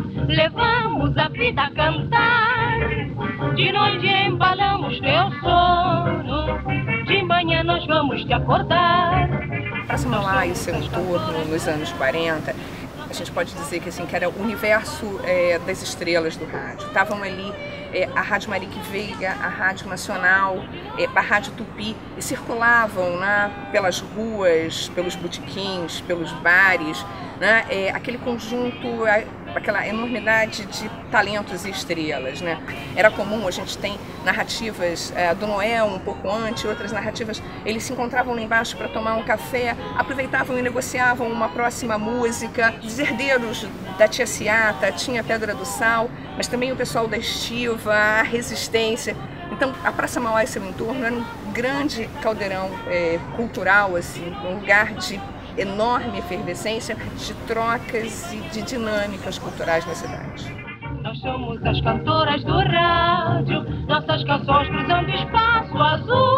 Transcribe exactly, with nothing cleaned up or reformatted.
levamos a vida a cantar. De noite embalamos teu sono, de manhã nós vamos te acordar. Praça Mauá e seu entorno, nos anos quarenta, a gente pode dizer que, assim, que era o universo é, das estrelas do rádio. Estavam ali é, a Rádio Marique Veiga, a Rádio Nacional, é, a Rádio Tupi, e circulavam, né, pelas ruas, pelos botequins, pelos bares, né, é, aquele conjunto, aquela enormidade de talentos e estrelas, né? Era comum, a gente tem narrativas é, do Noel um pouco antes, outras narrativas, eles se encontravam lá embaixo para tomar um café, aproveitavam e negociavam uma próxima música. Os herdeiros da Tia Ciata, tinha Pedra do Sal, mas também o pessoal da Estiva, a Resistência. Então, a Praça Mauá e seu entorno era um grande caldeirão é, cultural, assim, um lugar de enorme efervescência, de trocas e de dinâmicas culturais na cidade. Nós somos as cantoras do rádio, nossas canções cruzando espaço azul.